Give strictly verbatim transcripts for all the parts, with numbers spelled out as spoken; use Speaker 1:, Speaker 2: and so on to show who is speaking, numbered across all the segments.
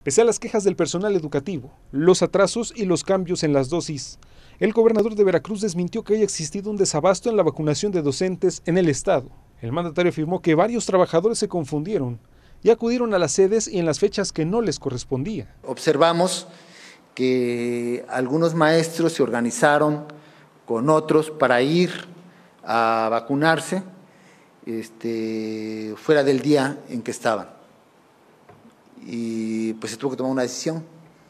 Speaker 1: Pese a las quejas del personal educativo, los atrasos y los cambios en las dosis, el gobernador de Veracruz desmintió que haya existido un desabasto en la vacunación de docentes en el estado. El mandatario afirmó que varios trabajadores se confundieron y acudieron a las sedes y en las fechas que no les correspondía.
Speaker 2: Observamos que algunos maestros se organizaron con otros para ir a vacunarse este, fuera del día en que estaban. Y pues se tuvo que tomar una decisión.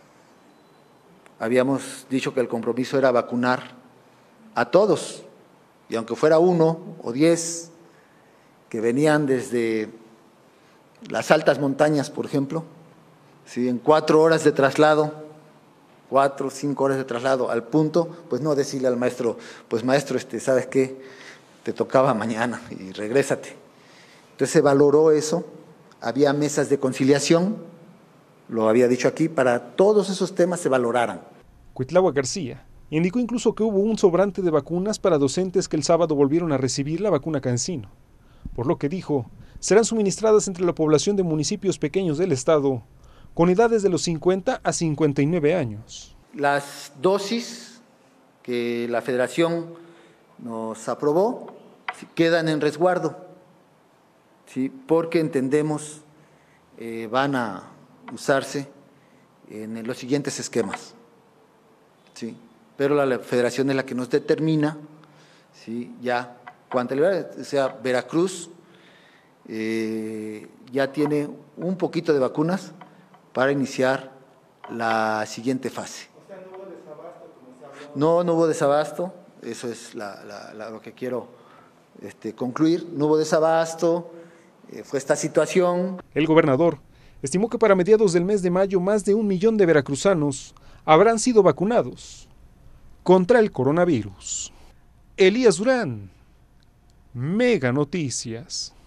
Speaker 2: Habíamos dicho que el compromiso era vacunar a todos, y aunque fuera uno o diez que venían desde las altas montañas, por ejemplo, ¿sí? En cuatro horas de traslado, cuatro, cinco horas de traslado al punto, pues no decirle al maestro, pues maestro, este, ¿sabes qué? Te tocaba mañana y regrésate. Entonces se valoró eso, había mesas de conciliación, lo había dicho aquí, para todos esos temas se valoraran.
Speaker 1: Cuitlahua García indicó incluso que hubo un sobrante de vacunas para docentes que el sábado volvieron a recibir la vacuna CanSino, por lo que dijo, serán suministradas entre la población de municipios pequeños del estado, con edades de los cincuenta a cincuenta y nueve años.
Speaker 2: Las dosis que la Federación nos aprobó quedan en resguardo, ¿sí? Porque entendemos eh, van a usarse en los siguientes esquemas, ¿sí? Pero la Federación es la que nos determina, ¿sí? Ya cuánto, o sea, Veracruz eh, ya tiene un poquito de vacunas para iniciar la siguiente fase.
Speaker 3: O sea, ¿no hubo desabasto como se habló?
Speaker 2: No, no hubo desabasto, eso es la, la, la, lo que quiero este, concluir, no hubo desabasto, eh, fue esta situación.
Speaker 1: El gobernador estimó que para mediados del mes de mayo más de un millón de veracruzanos habrán sido vacunados contra el coronavirus. Elías Durán, Mega Noticias.